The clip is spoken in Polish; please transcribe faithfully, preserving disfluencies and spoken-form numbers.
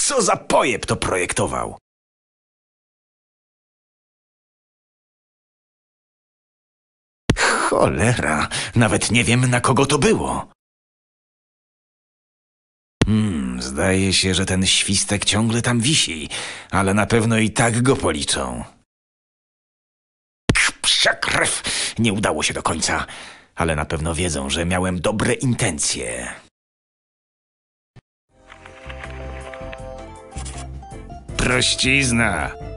Co za pojeb to projektował? Cholera, nawet nie wiem, na kogo to było. Hmm, zdaje się, że ten świstek ciągle tam wisi, ale na pewno i tak go policzą. Psia krew! Nie udało się do końca, ale na pewno wiedzą, że miałem dobre intencje. Prościzna.